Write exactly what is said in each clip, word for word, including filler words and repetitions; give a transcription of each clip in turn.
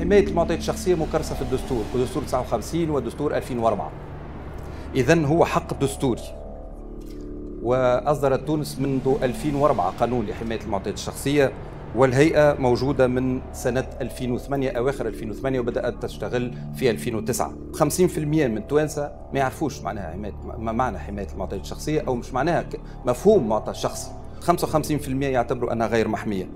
حماية المعطيات الشخصية مكرسة في الدستور، ودستور تسعة وخمسين ودستور ألفين وأربعة. إذن هو حق دستوري. وأصدرت تونس منذ ألفين وأربعة قانون لحماية المعطيات الشخصية، والهيئة موجودة من سنة ألفين وثمانية أواخر ألفين وثمانية وبدأت تشتغل في ألفين وتسعة. خمسين بالمئة من التوانسة ما يعرفوش معناها حماية ما معنى حماية المعطيات الشخصية، أو مش معناها مفهوم معطى شخصي. خمسة وخمسين بالمئة يعتبروا أنها غير محمية.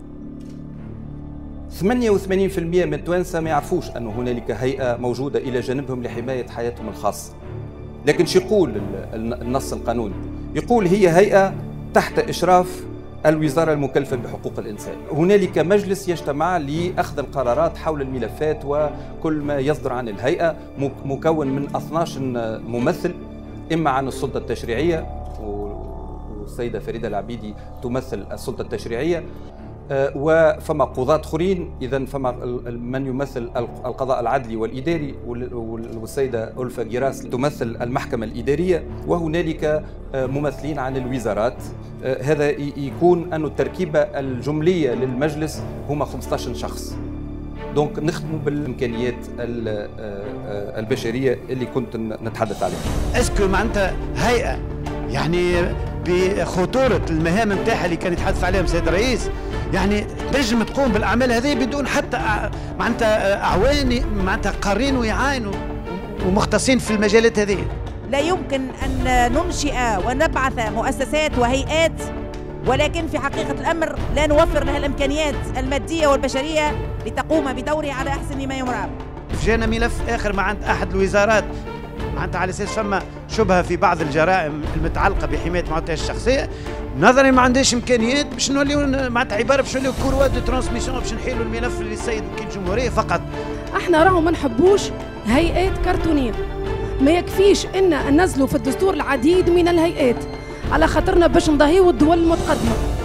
ثمانية وثمانين بالمئة من التوانسة ما يعرفوش أن هنالك هيئة موجودة إلى جانبهم لحماية حياتهم الخاصة. لكن شو يقول النص القانوني؟ يقول هي هيئة تحت إشراف الوزارة المكلفة بحقوق الإنسان. هنالك مجلس يجتمع لأخذ القرارات حول الملفات وكل ما يصدر عن الهيئة، مكون من اثني عشر ممثل، إما عن السلطة التشريعية، والسيدة فريدة العبيدي تمثل السلطة التشريعية، وفما قضاة آخرين، إذا فما من يمثل القضاء العدلي والإداري، والسيدة ألفا جيراس تمثل المحكمة الإدارية، وهنالك ممثلين عن الوزارات. هذا يكون أن التركيبة الجملية للمجلس هما خمسة عشر شخص. دونك نخدموا بالإمكانيات البشرية اللي كنت نتحدث عليها. اسكو معناتها هيئة يعني بخطورة المهام نتاعها اللي كان يتحدث عليهم السيد الرئيس، يعني تنجم تقوم بالاعمال هذه بدون حتى معناتها اعوان معناتها قارين ويعاينوا ومختصين في المجالات هذه؟ لا يمكن ان ننشئ ونبعث مؤسسات وهيئات ولكن في حقيقه الامر لا نوفر لها الامكانيات الماديه والبشريه لتقوم بدورها على احسن ما يرام. جانا ملف اخر مع عند احد الوزارات معناتها على اساس فما شبهه في بعض الجرائم المتعلقه بحمايه المعطيات الشخصيه، نظري ما عندهاش امكانيات باش نوليو معناتها عباره باش نوليو كوروا دو ترانسميسيون باش نحيلوا الملف للسيد وكيل الجمهوريه فقط. احنا راهو ما نحبوش هيئات كرتونيه، ما يكفيش ان ننزلوا في الدستور العديد من الهيئات على خاطرنا باش نضاهيو الدول المتقدمه.